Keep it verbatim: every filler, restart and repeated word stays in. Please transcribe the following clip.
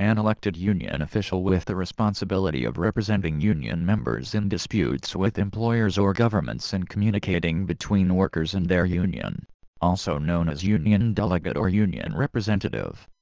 an elected union official with the responsibility of representing union members in disputes with employers or governments and communicating between workers and their union, also known as union delegate or union representative.